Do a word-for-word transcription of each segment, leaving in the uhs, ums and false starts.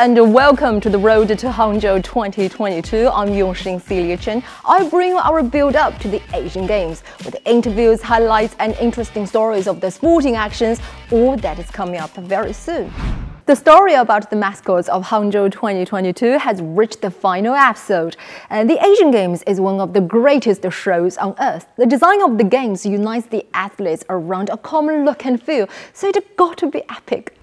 and welcome to the Road to Hangzhou twenty twenty-two. I'm Yongxin Celia Chen. I bring our build-up to the Asian Games with interviews, highlights and interesting stories of the sporting actions, all that is coming up very soon. The story about the mascots of Hangzhou twenty twenty-two has reached the final episode. And the Asian Games is one of the greatest shows on earth. The design of the games unites the athletes around a common look and feel, so it got to be epic.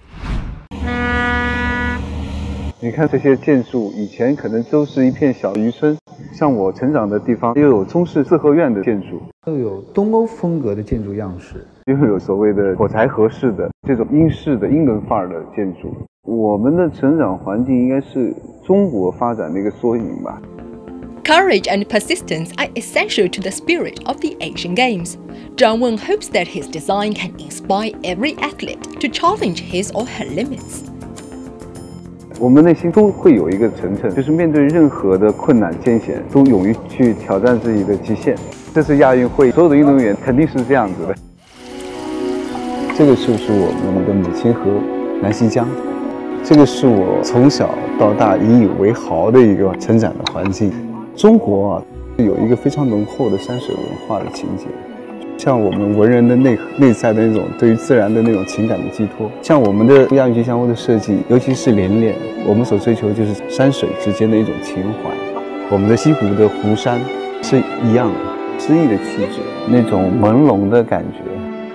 你看这些建筑，以前可能都是一片小渔村，像我成长的地方，又有中式四合院的建筑， 又有东欧风格的建筑样式， 又有所谓的火柴盒式的这种英式的英伦范儿的建筑。我们的成长环境应该是中国发展的一个缩影吧。 Courage and persistence are essential to the spirit of the Asian Games. Zhang Wen hopes that his design can inspire every athlete to challenge his or her limits. 我们内心都会有一个层层，就是面对任何的困难艰险，都勇于去挑战自己的极限。这次亚运会，所有的运动员肯定是这样子的。这个就是我们的母亲河南溪江，这个是我从小到大引以为豪的一个成长的环境。中国啊，有一个非常浓厚的山水文化的情节。 像我们文人的内内在的那种对于自然的那种情感的寄托，像我们的亚运吉祥物的设计，尤其是连连，我们所追求就是山水之间的一种情怀。我们的西湖的湖山是一样的，诗意的气质，那种朦胧的感觉。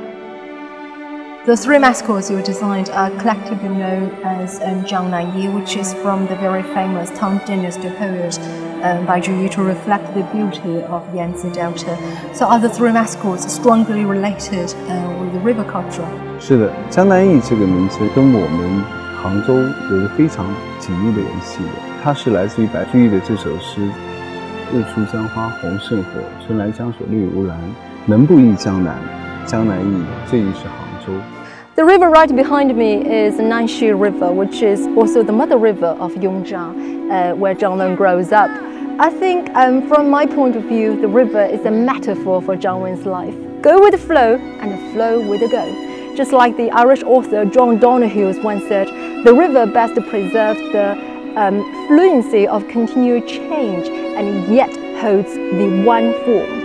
The three mascots you designed are collectively known as um, Jiangnan Yi, which is from the very famous Tang Dynasty poet um, Bai Zhiyi to reflect the beauty of Yangtze Delta. So are the three mascots strongly related uh, with the river culture? 是的，江南忆这个名字跟我们杭州有着非常紧密的联系的。它是来自于白居易的这首诗：“日出江花红胜火，春来江水绿如蓝。能不忆江南？江南忆，最忆是杭州。” The river right behind me is Nanxi River, which is also the mother river of Yongzhang, uh, where Zhang Wen grows up. I think, um, from my point of view, the river is a metaphor for Zhang Wen's life. Go with the flow and flow with the go. Just like the Irish author John Donahue once said, the river best preserves the um, fluency of continued change and yet holds the one form.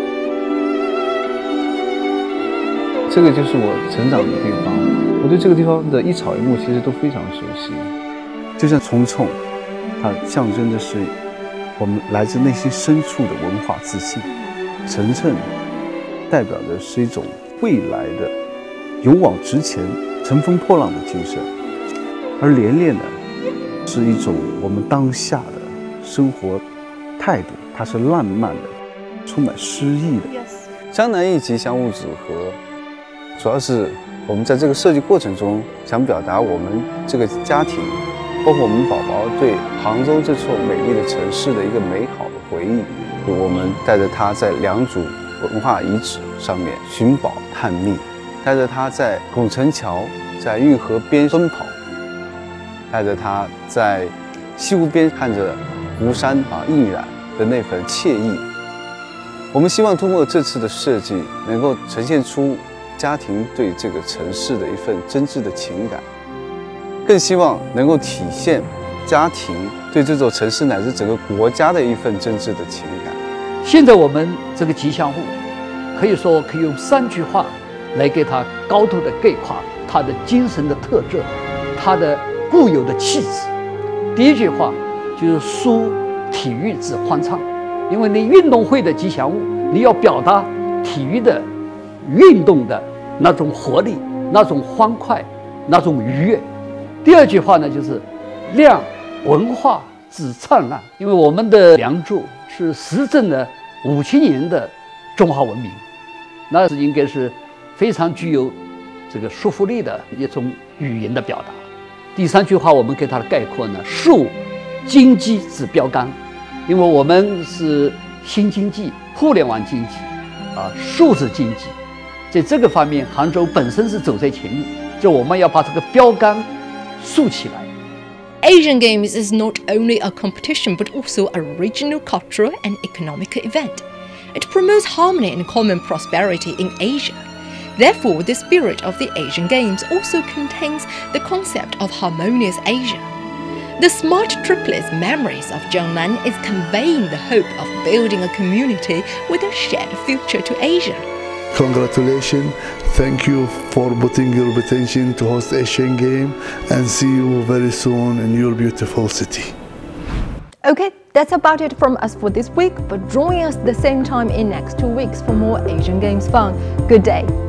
这个就是我成长的地方，我对这个地方的一草一木其实都非常熟悉。就像重庆，它象征的是我们来自内心深处的文化自信；澄澄代表的是一种未来的勇往直前、乘风破浪的精神；而连连呢，是一种我们当下的生活态度，它是浪漫的，充满诗意的。江南忆吉祥物组合。 主要是我们在这个设计过程中，想表达我们这个家庭，包括我们宝宝对杭州这座美丽的城市的一个美好的回忆。我们带着他在良渚文化遗址上面寻宝探秘，带着他在拱辰桥、在运河边奔跑，带着他在西湖边看着湖山啊映染的那份惬意。我们希望通过这次的设计，能够呈现出 家庭对这个城市的一份真挚的情感，更希望能够体现家庭对这座城市乃至整个国家的一份真挚的情感。 现在我们这个吉祥物，可以说可以用三句话来给它高度的概括它的精神的特质，它的固有的气质。第一句话就是抒体育之欢畅，因为你运动会的吉祥物，你要表达体育的 运动的那种活力、那种欢快、那种愉悦。第二句话呢，就是亮文化之灿烂，因为我们的良渚是实证了五千年的中华文明，那是应该是非常具有这个说服力的一种语言的表达。第三句话，我们给它的概括呢，树经济之标杆，因为我们是新经济、互联网经济啊，数字经济。 在这个方面，杭州本身是走在前面，就我们要把这个标杆竖起来。 Asian Games is not only a competition but also a regional cultural and economic event. It promotes harmony and common prosperity in Asia. Therefore, the spirit of the Asian Games also contains the concept of harmonious Asia. The smart triplets' memories of Jiangnan is conveying the hope of building a community with a shared future to Asia. Congratulations. Thank you for putting your attention to host Asian Games, and see you very soon in your beautiful city. Okay, that's about it from us for this week, but join us the same time in next two weeks for more Asian Games fun. Good day.